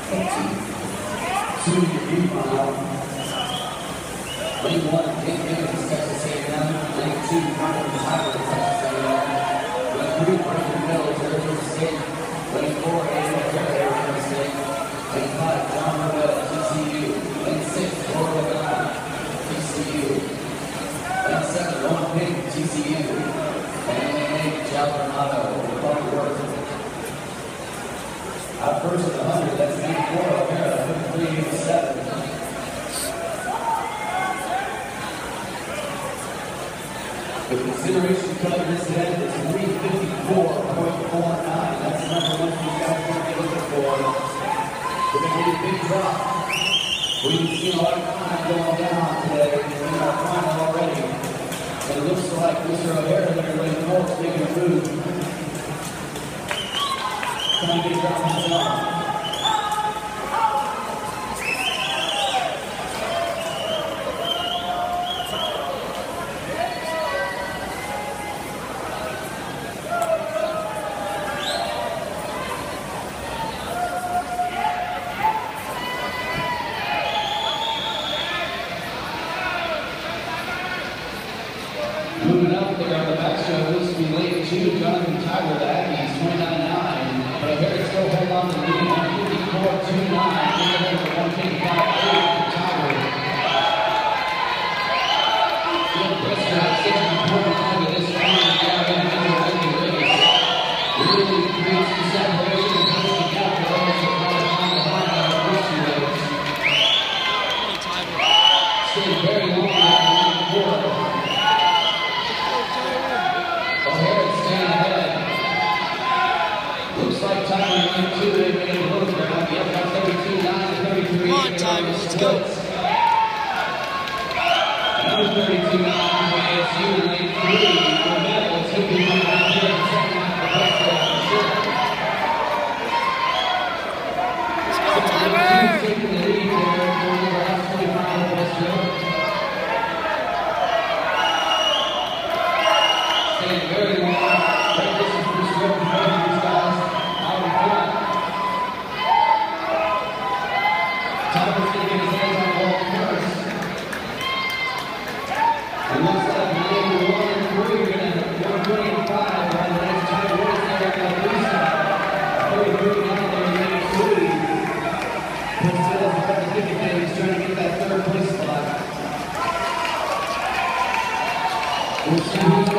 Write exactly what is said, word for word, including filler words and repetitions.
Two to your final. Lane one, Jake Davis, Texas A and M. Lane two, Martin Tyler, Texas A and M. Lane three, Brandon Mills, Arizona State. Lane four, Aiden O'Hara, Arizona State. Lane five, John Rivera, T C U. Lane six, Oregon, T C U. Lane seven, Owen Pink, T C U. And lane eight, Joe Bernardo, Republic Worth. Out first at the one hundred, that's lane four, O'Hara, fifty-three eighty-seven. The consideration cut of this event is three fifty-four point four nine. That's the number one you guys are going to be looking for. We're going to need a big drop. We've seen a lot of time going down today in our final already. And it looks like Mister O'Hara there, Lane four, is making a move. Trying to get a drop himself. Moving up there on the backstroke, this will be lane two, Jonathan Tyler, the Aggies, twenty-nine nine. But O'Hara still hold on to the lead, one fifty-four two nine. one fifty-five eight for Tyler. Good breaststroke, sixty-four over this time, down individual in the race. Really creates the separation and puts the gap for those that want to find the line on the first two races. Stayed very long on lane four. Come on, Tyler, let's go. Number thirty-two, A S U, lane three, for medal. It's going to be one out here in the second half of the race, for sure. Let's go, Tyler! Taking the lead there for the last twenty-five of the race. Staying very long. Great distance for stroke for both of these guys. Out in front. Tyler's going to get his hands on the wall first. It looks like number one and three are going to have one twenty-five on the next Tyler Woods there on the blue side. thirty-three down there in lane three. But still, as far as indicated, he's trying to get that third place spot. We'll see who's